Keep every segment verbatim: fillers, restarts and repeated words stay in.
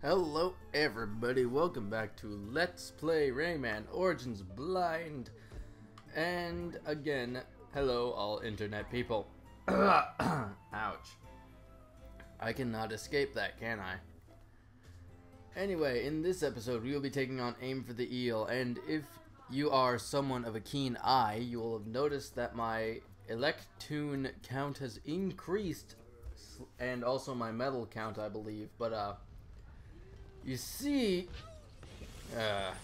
Hello everybody, welcome back to Let's Play Rayman Origins Blind. And again, hello all internet people. Ouch. I cannot escape that, can I? Anyway, in this episode we will be taking on Aim for the Eel, and if you are someone of a keen eye, you will have noticed that my Electoon count has increased, and also my medal count, I believe, but uh... you see, uh,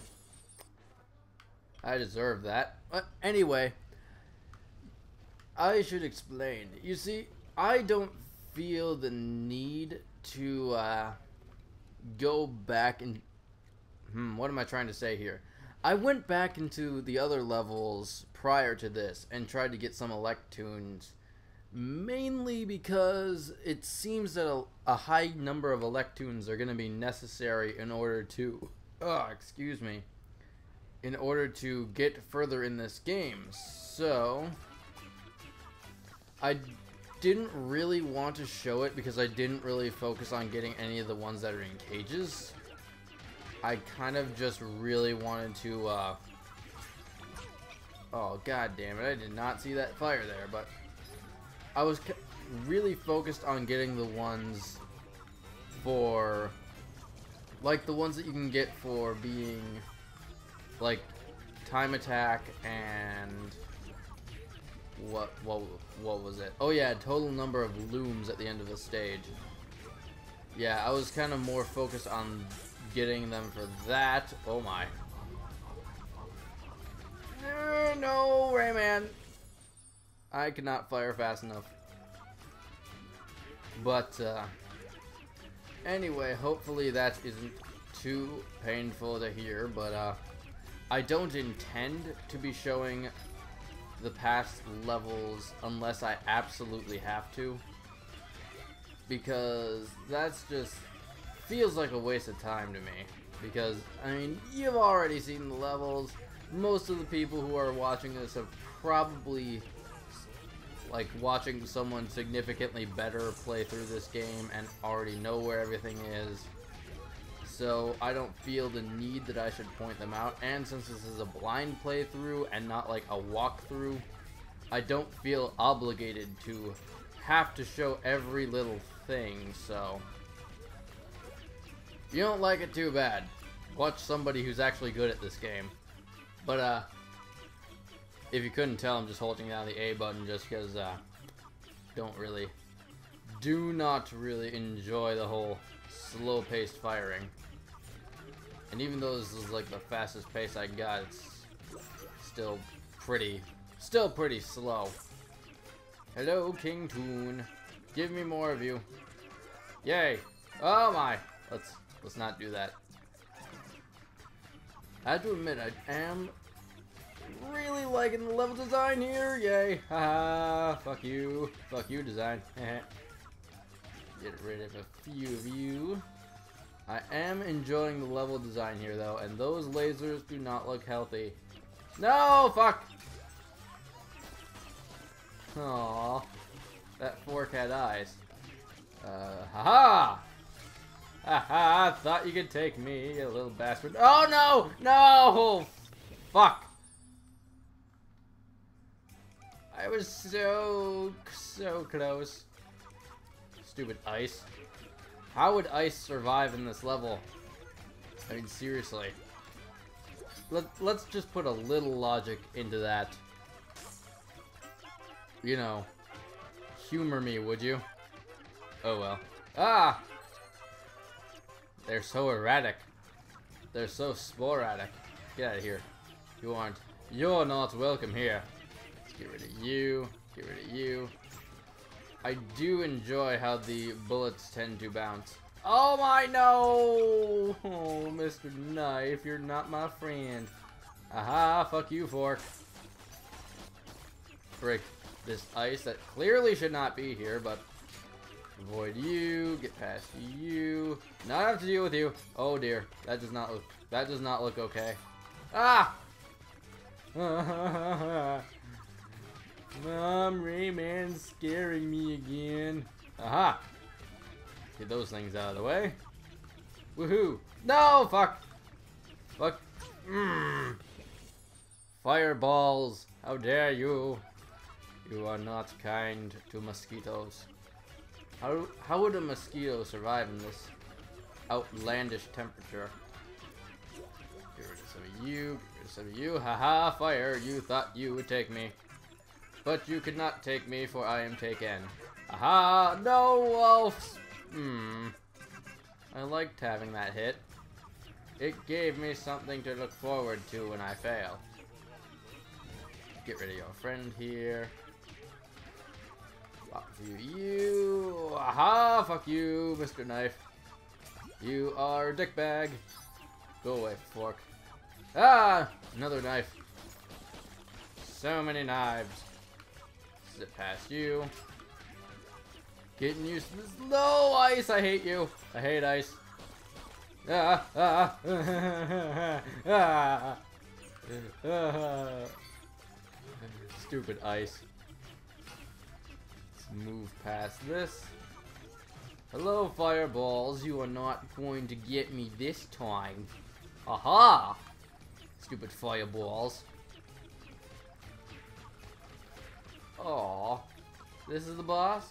I deserve that. But anyway, I should explain. You see, I don't feel the need to uh, go back and... Hmm, what am I trying to say here? I went back into the other levels prior to this and tried to get some Electoons. Mainly because it seems that a, a high number of Electoons are going to be necessary in order to, oh, excuse me, in order to get further in this game. So, I didn't really want to show it because I didn't really focus on getting any of the ones that are in cages. I kind of just really wanted to, uh, oh, god damn it, I did not see that fire there, but I was really focused on getting the ones for, like the ones that you can get for being, like, time attack and, what, what, what was it? Oh yeah, total number of looms at the end of the stage. Yeah, I was kind of more focused on getting them for that. Oh my. Uh, no, Rayman. I could not fire fast enough. But, uh, anyway, hopefully that isn't too painful to hear, but, uh, I don't intend to be showing the past levels unless I absolutely have to. Because that's just feels like a waste of time to me. Because, I mean, you've already seen the levels. Most of the people who are watching this have probably, like, watching someone significantly better play through this game and already know where everything is. So I don't feel the need that I should point them out. And since this is a blind playthrough and not like a walkthrough, I don't feel obligated to have to show every little thing. So if you don't like it, too bad. Watch somebody who's actually good at this game. But uh if you couldn't tell, I'm just holding down the A button just because uh, don't really, do not really enjoy the whole slow-paced firing. And even though this is like the fastest pace I got, it's still pretty, still pretty slow. Hello, King Toon. Give me more of you. Yay! Oh my! Let's let's not do that. I have to admit, I am really liking the level design here. Yay. Haha. Fuck you. Fuck you, design. Get rid of a few of you. I am enjoying the level design here, though, and those lasers do not look healthy. No! Fuck! Aww. That fork had eyes. Uh, haha! Haha! Thought you could take me, you little bastard. Oh, no! No! Fuck! I was so, so close. Stupid ice. How would ice survive in this level? I mean, seriously. Let, let's just put a little logic into that. You know, humor me, would you? Oh well. Ah! They're so erratic. They're so sporadic. Get out of here. You aren't. You're not welcome here. Get rid of you. Get rid of you. I do enjoy how the bullets tend to bounce. Oh my no! Oh, Mister Knife, you're not my friend. Aha, fuck you, fork. Break this ice that clearly should not be here, but avoid you, get past you. Not have to deal with you. Oh dear, that does not look, that does not look okay. Ah! Mom, Rayman's scaring me again. Aha! Get those things out of the way. Woohoo! No! Fuck! Fuck! Mm. Fireballs! How dare you! You are not kind to mosquitoes. How, how would a mosquito survive in this outlandish temperature? Get rid of some of you, get rid of some of you. Haha, fire! You thought you would take me. But you could not take me, for I am taken. Aha! No, wolves! Hmm. I liked having that hit. It gave me something to look forward to when I fail. Get rid of your friend here. Fuck you, you. Aha! Fuck you, Mister Knife. You are a dickbag. Go away, fork. Ah! Another knife. So many knives. Zip past you. Getting used to this. No ice! I hate you. I hate ice. Ah! Ah! Ah! Ah! Stupid ice. Let's move past this. Hello, fireballs. You are not going to get me this time. Aha! Stupid fireballs. Aww. This is the boss?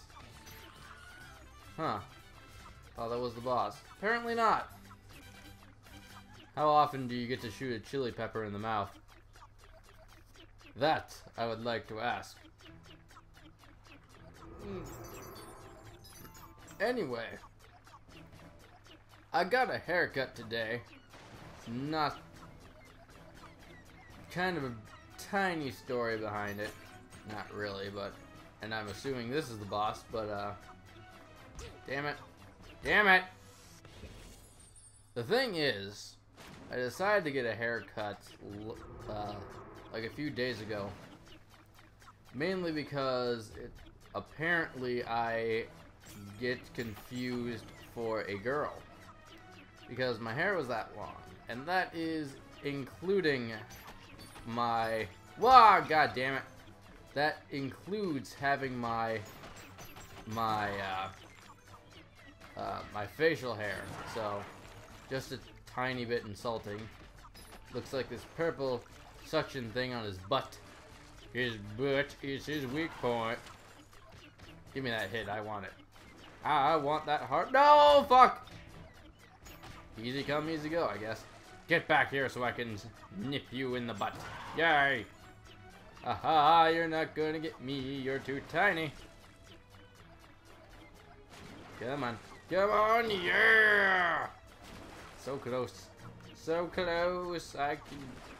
Huh. Thought that was the boss. Apparently not. How often do you get to shoot a chili pepper in the mouth? That I would like to ask. Mm. Anyway. I got a haircut today. It's not... kind of a tiny story behind it. Not really, but... and I'm assuming this is the boss, but, uh... damn it. Damn it! The thing is, I decided to get a haircut, uh, like a few days ago. Mainly because, it, apparently, I get confused for a girl. Because my hair was that long. And that is including my... Wah! God damn it! That includes having my my uh, uh, my facial hair. So just a tiny bit insulting. Looks like this purple suction thing on his butt. His butt is his weak point. Give me that hit. I want it. I want that heart. No, fuck. Easy come, easy go, I guess. Get back here so I can nip you in the butt. Yay. Aha, you're not gonna get me, you're too tiny. Come on. Come on, yeah! So close. So close, I can...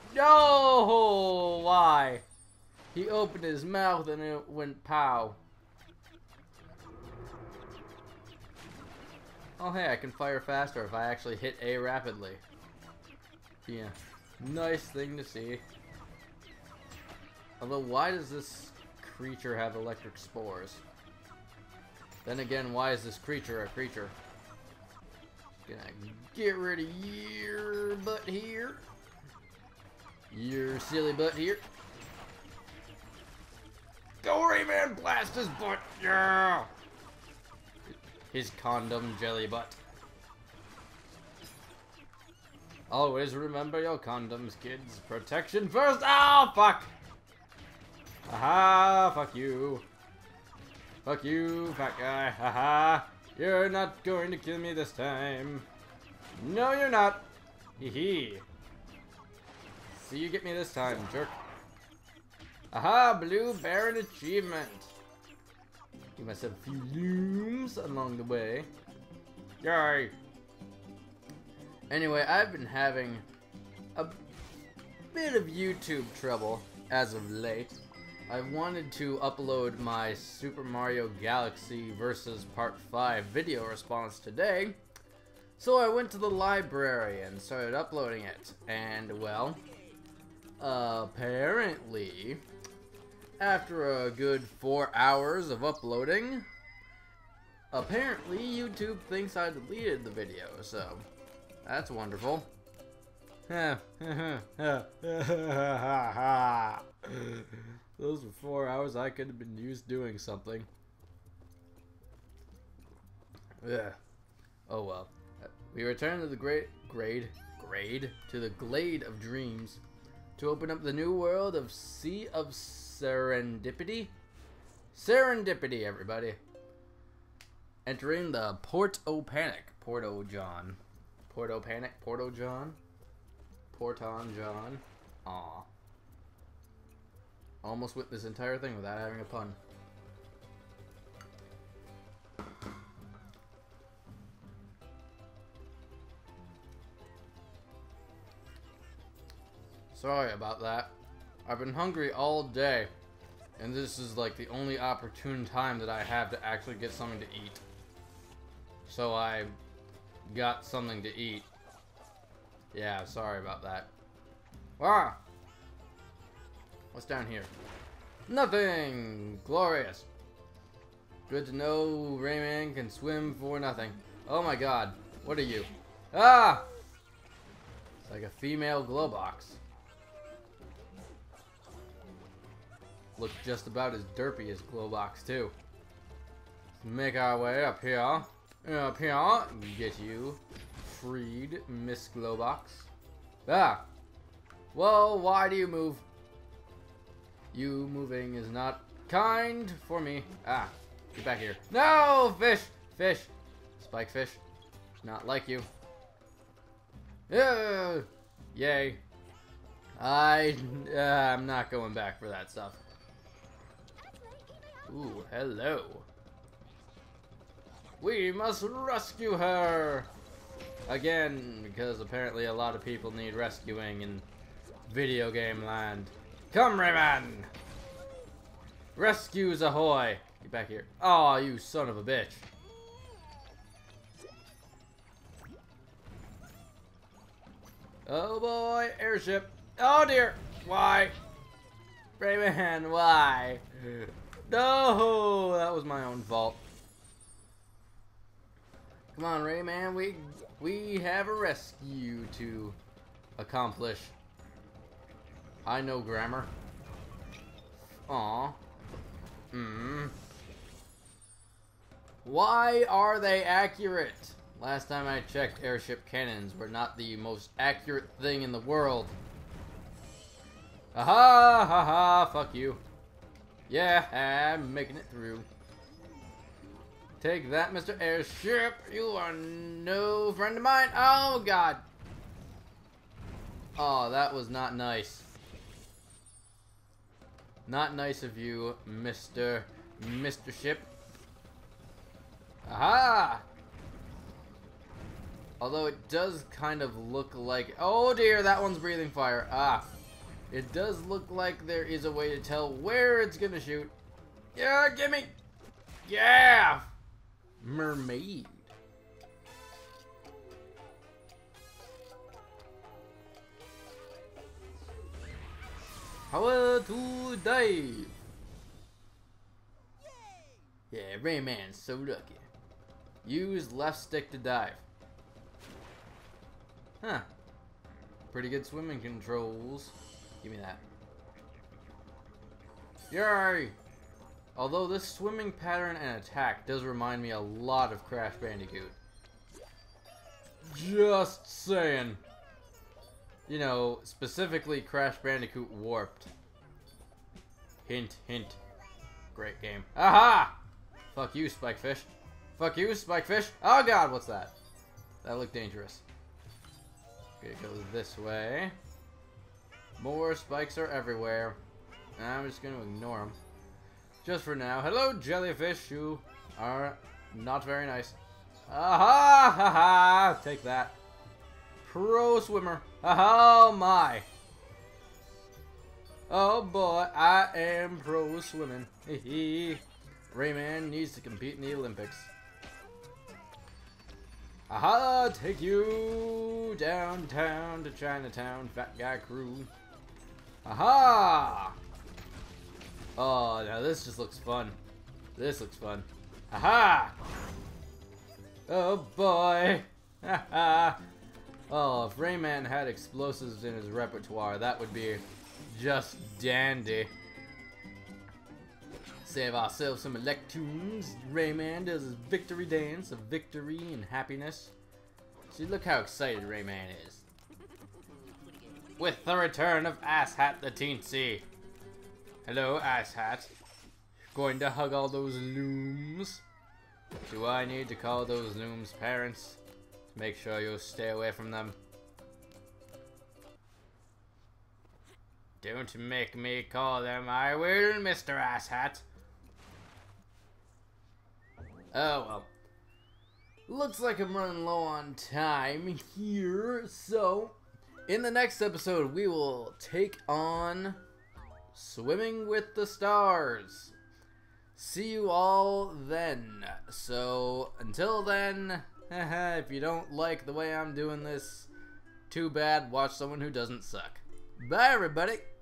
No! Why? He opened his mouth and it went pow. Oh hey, I can fire faster if I actually hit A rapidly. Yeah, nice thing to see. Although, why does this creature have electric spores? Then again, why is this creature a creature? Gonna get rid of your butt here. Your silly butt here. Go, Rayman! Blast his butt! Yeah! His condom jelly butt. Always remember your condoms, kids. Protection first! Oh, fuck! Aha, fuck you. Fuck you, fat guy. Haha. You're not going to kill me this time. No, you're not. Hee hee. See you get me this time, jerk. Aha, Blue Baron achievement. Give myself a few looms along the way. Yay. Anyway, I've been having a bit of YouTube trouble as of late. I wanted to upload my Super Mario Galaxy versus Part five video response today, so I went to the library and started uploading it, and well, apparently, after a good four hours of uploading, apparently YouTube thinks I deleted the video, so that's wonderful. Those were four hours I could have been used doing something. Yeah. Oh well. We return to the great grade grade to the Glade of Dreams to open up the new world of Sea of Serendipity. Serendipity, everybody. Entering the Port O Panic. Porto John. Porto Panic. Porto John. Porton John. Aw. Almost went this entire thing without having a pun. Sorry about that. I've been hungry all day, and this is like the only opportune time that I have to actually get something to eat. So I got something to eat. Yeah, sorry about that. Ah! What's down here? Nothing! Glorious! Good to know Rayman can swim for nothing. Oh my god. What are you? Ah! It's like a female glow box. Looks just about as derpy as Glowbox too. Let's make our way up here. Up here. Get you freed, Miss Glowbox. Ah! Whoa, why do you move? You moving is not kind for me. Ah, get back here. No! Fish! Fish! Spike fish. Not like you. Yeah! Yay. I, uh, I'm not going back for that stuff. Ooh, hello. We must rescue her! Again, because apparently a lot of people need rescuing in video game land. Come, Rayman! Rescues ahoy! Get back here. Aw, oh, you son of a bitch. Oh boy, airship. Oh dear! Why? Rayman, why? No, that was my own fault. Come on, Rayman, we we have a rescue to accomplish. I know grammar. Aw. Hmm. Why are they accurate? Last time I checked, airship cannons were not the most accurate thing in the world. Aha! Ha ha! Fuck you. Yeah, I'm making it through. Take that, Mister Airship. You are no friend of mine. Oh, God. Oh, that was not nice. Not nice of you, Mister Mister Ship. Aha! Although it does kind of look like... Oh, dear, that one's breathing fire. Ah. It does look like there is a way to tell where it's gonna shoot. Yeah, gimme! Yeah! Mermaid. How to dive? Yeah, Rayman's so lucky. Use left stick to dive. Huh. Pretty good swimming controls. Give me that. Yay! Although this swimming pattern and attack does remind me a lot of Crash Bandicoot. Just saying. You know, specifically Crash Bandicoot Warped. Hint, hint. Great game. Aha! Fuck you, Spikefish. Fuck you, Spikefish. Oh god, what's that? That looked dangerous. Okay, it goes this way. More spikes are everywhere. And I'm just going to ignore them. Just for now. Hello, jellyfish. You are not very nice. Aha! Ha ha! Take that. Pro swimmer. Oh my. Oh boy, I am pro swimming. Rayman needs to compete in the Olympics. Aha! Take you downtown to Chinatown, fat guy crew. Aha! Oh, now this just looks fun. This looks fun. Aha! Oh boy! Haha! Oh, if Rayman had explosives in his repertoire, that would be just dandy. Save ourselves some Electoons. Rayman does his victory dance of victory and happiness. See, look how excited Rayman is. With the return of Asshat the Teensy. Hello, Asshat. Going to hug all those looms? Do I need to call those looms parents? To make sure you'll stay away from them. Don't make me call them. I will, Mister Asshat. Oh, well. Looks like I'm running low on time here, so in the next episode we will take on Swimming with the Stars. See you all then. So until then, if you don't like the way I'm doing this, too bad, watch someone who doesn't suck. Bye everybody!